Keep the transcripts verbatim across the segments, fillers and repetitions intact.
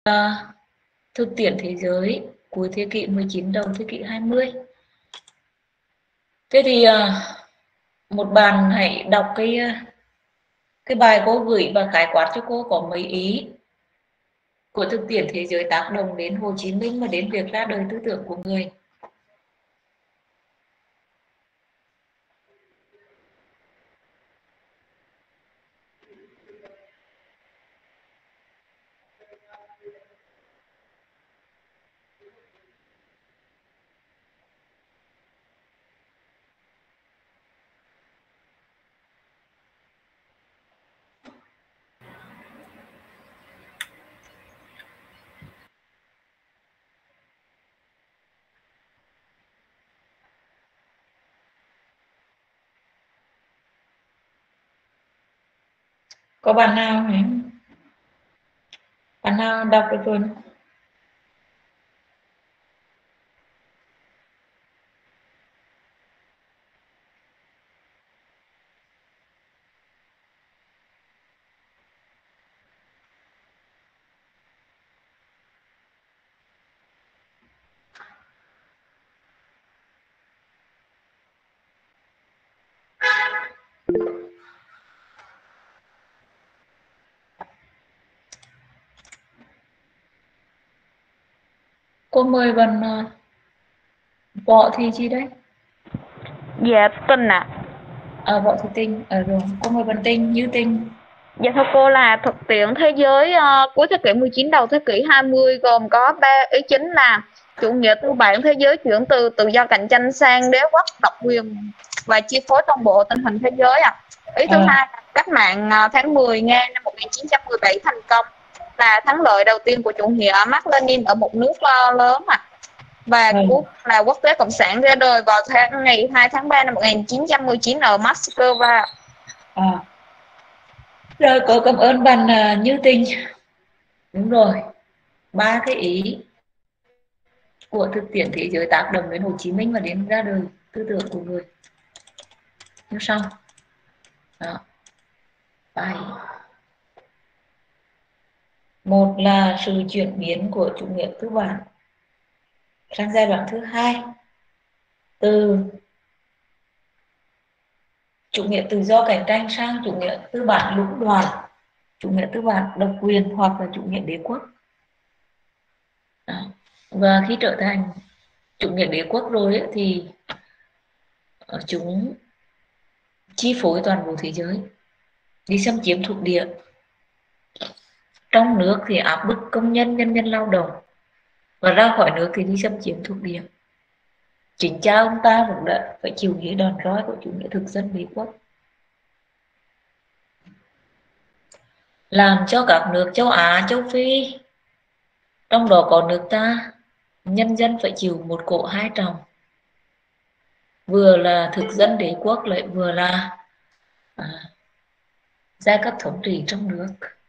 thực tiễn thế giới cuối thế kỷ mười chín đầu thế kỷ hai mươi. Thế thì một bạn hãy đọc cái cái bài cô gửi và khái quát cho cô có mấy ý của thực tiễn thế giới tác động đến Hồ Chí Minh và đến việc ra đời tư tưởng của người. Có bạn nào hả? Bạn nào đọc được rồi? Cô mời bạn Võ Thị gì đấy? Dạ Tình ạ. À. À, Võ Thị Tinh. À, rồi, cô mời bạn Tinh, Như Tinh. Dạ thưa cô, là thực tiễn thế giới uh, cuối thế kỷ mười chín đầu thế kỷ hai mươi gồm có ba ý chính là chủ nghĩa tư bản thế giới chuyển từ tự do cạnh tranh sang đế quốc độc quyền và chi phối toàn bộ tình hình thế giới ạ. À. Ý thứ À. hai là cách mạng uh, tháng mười Nga năm một nghìn chín trăm mười bảy thành công, là thắng lợi đầu tiên của chủ nghĩa Mác Lênin ở một nước uh, lớn ạ. À. Và À. cuối là quốc tế cộng sản ra đời vào tháng ngày hai tháng ba năm một nghìn chín trăm mười chín ở Moscow. À. Rồi, cô cảm ơn bạn uh, Như Tinh. Đúng rồi, ba cái ý của thực tiễn thế giới tác động đến Hồ Chí Minh và đến ra đời tư tưởng của người như sau. Đó. Bài. Một là sự chuyển biến của chủ nghĩa tư bản sang giai đoạn thứ hai, từ chủ nghĩa tự do cạnh tranh sang chủ nghĩa tư bản lũng đoạn, chủ nghĩa tư bản độc quyền hoặc là chủ nghĩa đế quốc. Đó. Và khi trở thành chủ nghĩa đế quốc rồi ấy, thì chúng chi phối toàn bộ thế giới, đi xâm chiếm thuộc địa. Trong nước thì áp bức công nhân, nhân dân lao động, và ra khỏi nước thì đi xâm chiếm thuộc địa. Chính cha ông ta cũng đã phải chịu những đòn roi của chủ nghĩa thực dân đế quốc, làm cho các nước châu Á, châu Phi, trong đó có nước ta, nhân dân phải chịu một cỗ hai trọng, vừa là thực dân đế quốc lại vừa là à, giai cấp thống trị trong nước.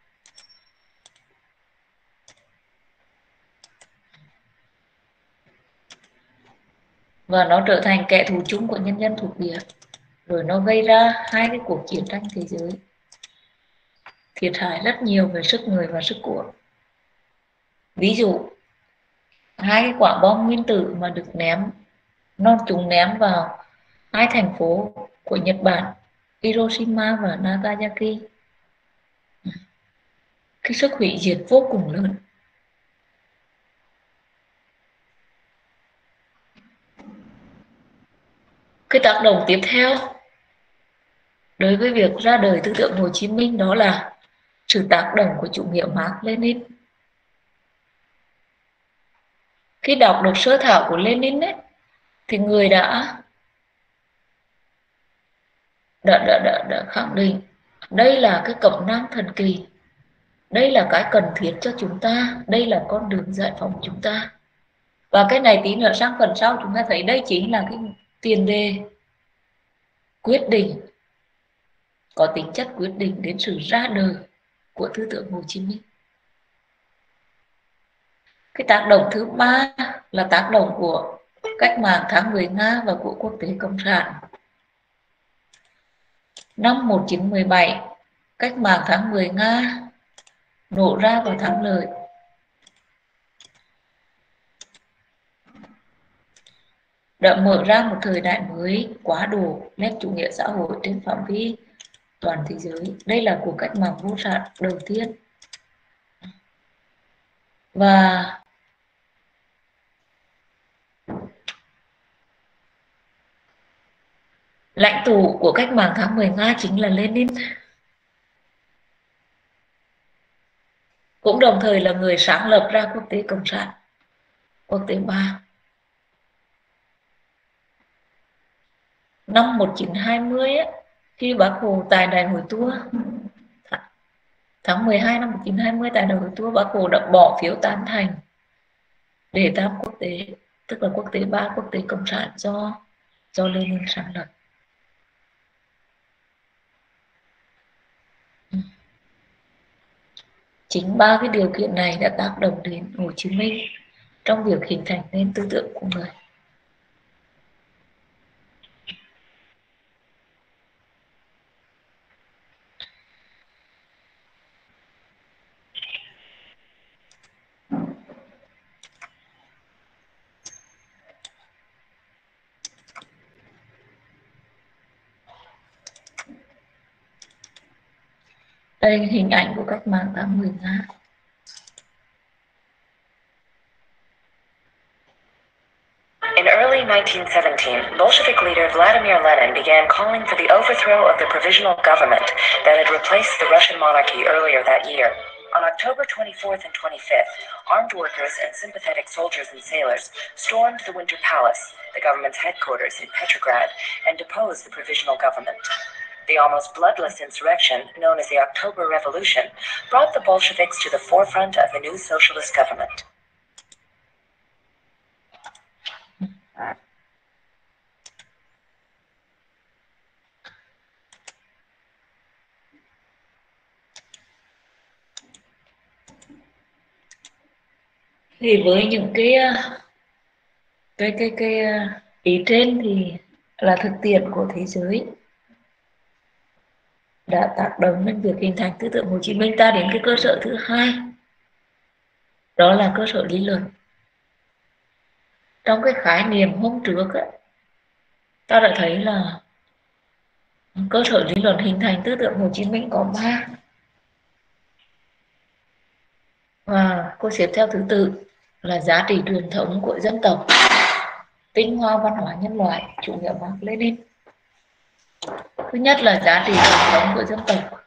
Và nó trở thành kẻ thù chung của nhân dân thuộc địa, rồi nó gây ra hai cái cuộc chiến tranh thế giới, thiệt hại rất nhiều về sức người và sức của. Ví dụ hai cái quả bom nguyên tử mà được ném, nó chúng ném vào hai thành phố của Nhật Bản, Hiroshima và Nagasaki, cái sức hủy diệt vô cùng lớn. Cái tác động tiếp theo đối với việc ra đời tư tưởng Hồ Chí Minh đó là sự tác động của chủ nghĩa Mác Lênin. Khi đọc được sơ thảo của Lenin ấy, thì người đã đã, đã, đã, đã khẳng định đây là cái cẩm nang thần kỳ, đây là cái cần thiết cho chúng ta, đây là con đường giải phóng chúng ta. Và cái này tí nữa sang phần sau chúng ta thấy đây chính là cái tiền đề quyết định, có tính chất quyết định đến sự ra đời của tư tưởng Hồ Chí Minh. Cái tác động thứ ba là tác động của cách mạng tháng mười Nga và của quốc tế cộng sản. Năm một nghìn chín trăm mười bảy, cách mạng tháng mười Nga nổ ra và thắng lợi. đã mở ra một thời đại mới quá độ nét chủ nghĩa xã hội trên phạm vi toàn thế giới. Đây là cuộc cách mạng vô sản đầu tiên. Và lãnh tụ của cách mạng tháng mười Nga chính là Lenin, cũng đồng thời là người sáng lập ra quốc tế cộng sản, quốc tế ba. Năm một nghìn chín trăm hai mươi ấy, khi Bác Hồ tại Đại hội Tua tháng mười hai năm một nghìn chín trăm hai mươi tại Đại hội Tua, Bác Hồ đã bỏ phiếu tán thành để tam quốc tế, tức là quốc tế ba, quốc tế cộng sản do do Lenin sáng lập. Chính ba cái điều kiện này đã tác động đến Hồ Chí Minh trong việc hình thành nên tư tưởng của người. Đây là hình ảnh của cách mạng tháng mười Nga. In early nineteen seventeen, Bolshevik leader Vladimir Lenin began calling for the overthrow of the provisional government that had replaced the Russian monarchy earlier that year. On October twenty-fourth and twenty-fifth, armed workers and sympathetic soldiers and sailors stormed the Winter Palace, the government's headquarters in Petrograd, and deposed the provisional government. The almost bloodless insurrection, known as the October Revolution, brought the Bolsheviks to the forefront of the new socialist government. Thì với những cái cái cái cái ý trên thì là thực tiễn của thế giới đã tác động đến việc hình thành tư tưởng Hồ Chí Minh. Ta đến cái cơ sở thứ hai, đó là cơ sở lý luận. Trong cái khái niệm hôm trước ấy, ta đã thấy là cơ sở lý luận hình thành tư tưởng Hồ Chí Minh có ba, và cô xếp theo thứ tự là giá trị truyền thống của dân tộc, tinh hoa văn hóa nhân loại, chủ nghĩa Mác Lênin. Thứ nhất là giá trị truyền thống của dân tộc.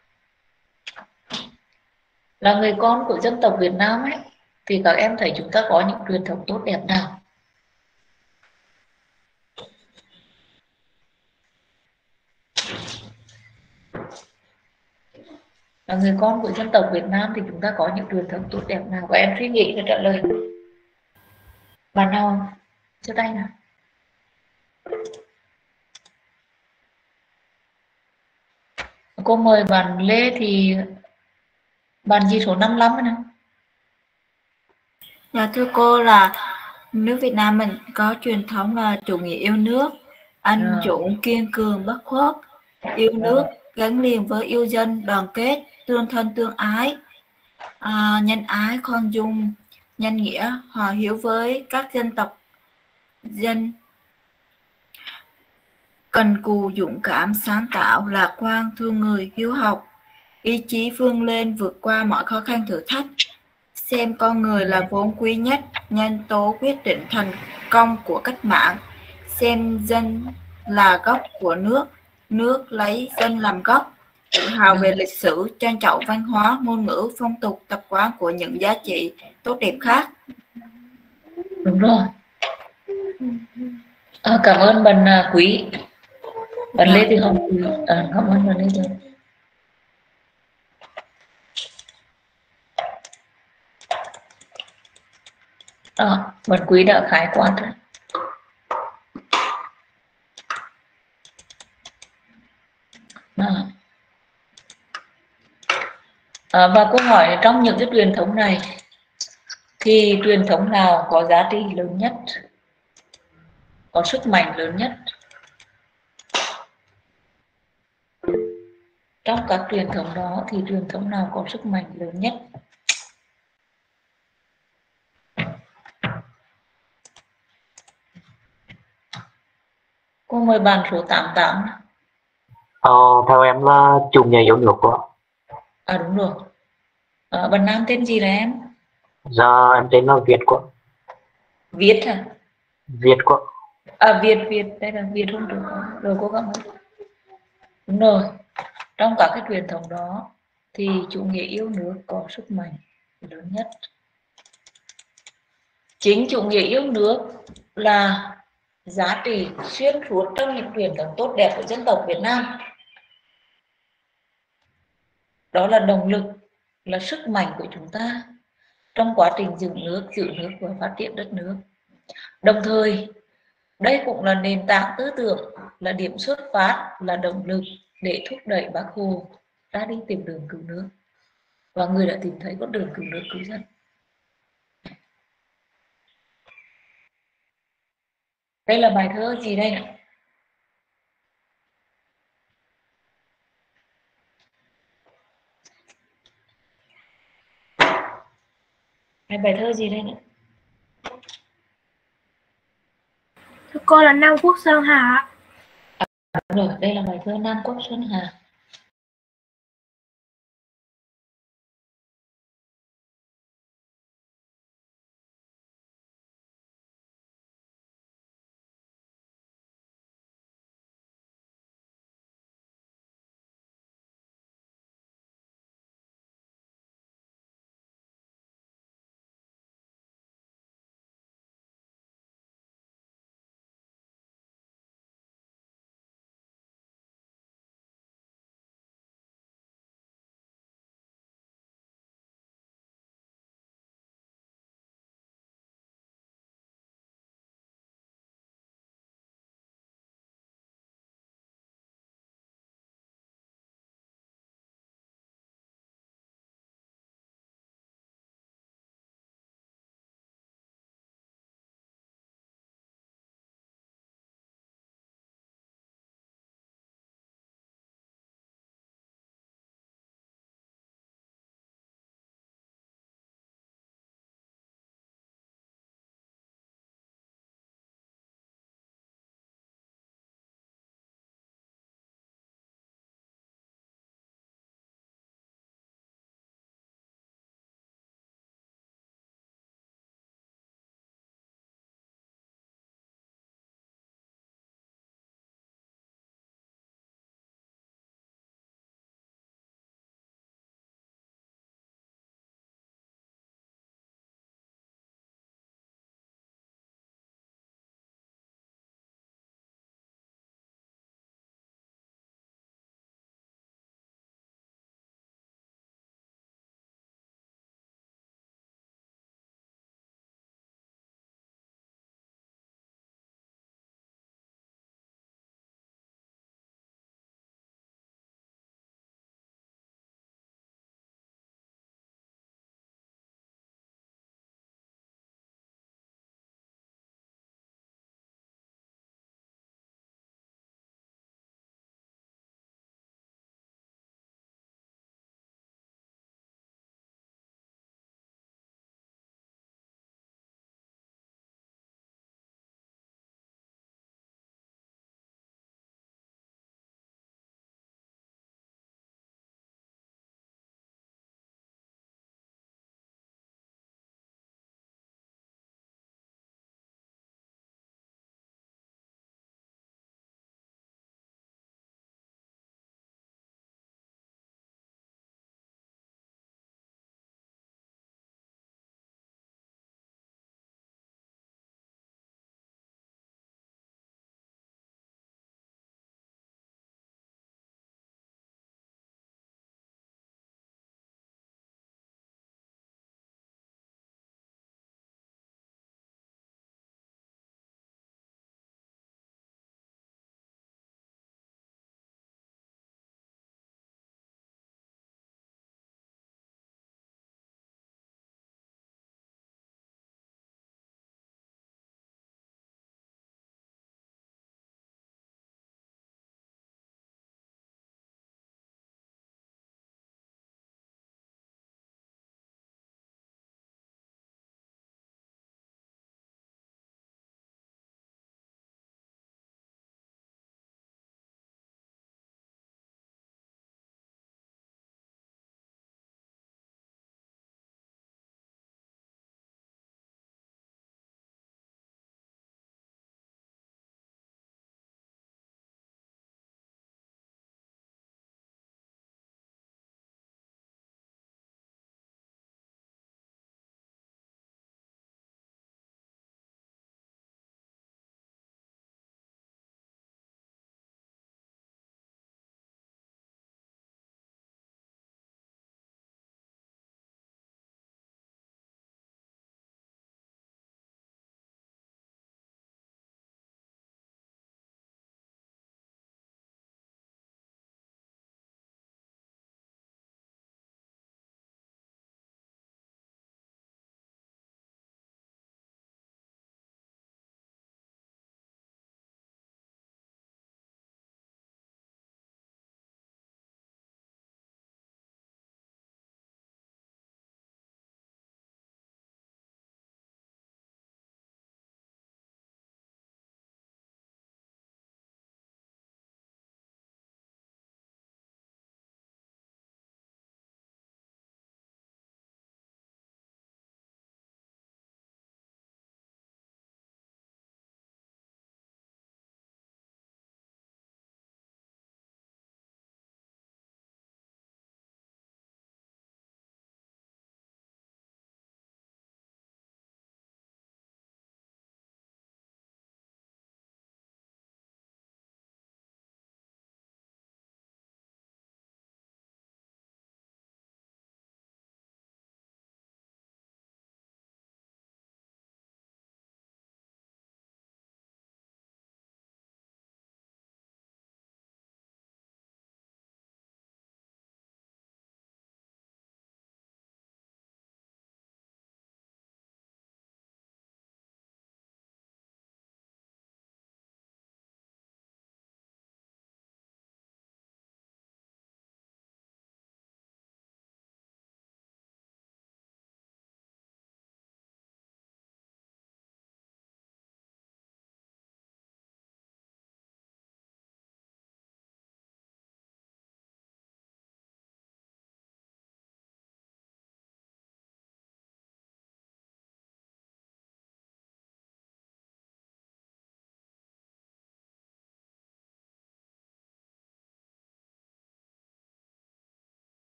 Là người con của dân tộc Việt Nam ấy, thì các em thấy chúng ta có những truyền thống tốt đẹp nào? Là người con của dân tộc Việt Nam thì chúng ta có những truyền thống tốt đẹp nào? Các em suy nghĩ và trả lời. Bạn nào giơ tay nào? Cô mời bạn Lê, thì bạn gì số năm mươi lăm nào? Dạ thưa cô, là nước Việt Nam mình có truyền thống là chủ nghĩa yêu nước, anh À. dũng kiên cường bất khuất, yêu nước gắn liền với yêu dân, đoàn kết, tương thân tương ái, à, nhân ái, khoan dung, nhân nghĩa, hòa hiếu với các dân tộc dân, cần cù dũng cảm, sáng tạo, lạc quan, thương người, hiếu học, ý chí vươn lên vượt qua mọi khó khăn thử thách, xem con người là vốn quý nhất, nhân tố quyết định thành công của cách mạng, xem dân là gốc của nước, nước lấy dân làm gốc, tự hào về lịch sử, trân trọng văn hóa, ngôn ngữ, phong tục, tập quán của những giá trị tốt đẹp khác. Đúng rồi. À, cảm ơn bạn uh, Quý. Bạn Lê Thị Hồng Quý. À, cảm ơn bạn Lê Thị Hồng. À, bạn Quý đã khái quát rồi. À. À, và câu hỏi trong những cái truyền thống này thì truyền thống nào có giá trị lớn nhất, có sức mạnh lớn nhất? Trong các truyền thống đó thì truyền thống nào có sức mạnh lớn nhất? Cô mời bạn số tám tám. Ờ, theo em là chủ nghĩa yêu nước của. À đúng rồi. À, bạn nam tên gì là em? Dạ em tên là Việt của. Việt hả? Việt của. À Việt, Việt, đây là Việt hôm trước. Rồi cô cảm ơn. Đúng rồi. Trong các cái truyền thống đó thì chủ nghĩa yêu nước có sức mạnh lớn nhất. Chính chủ nghĩa yêu nước là giá trị xuyên suốt trong những truyền thống tốt đẹp của dân tộc Việt Nam. Đó là động lực, là sức mạnh của chúng ta trong quá trình giữ nước, giữ nước và phát triển đất nước. Đồng thời, đây cũng là nền tảng tư tưởng, là điểm xuất phát, là động lực để thúc đẩy Bác Hồ ra đi tìm đường cứu nước. Và người đã tìm thấy con đường cứu nước cứu dân. Đây là bài thơ gì đây này? Hay bài thơ gì đây này? Thưa cô là Nam Quốc Sơn Hà. À, rồi, đây là bài thơ Nam Quốc Sơn Hà.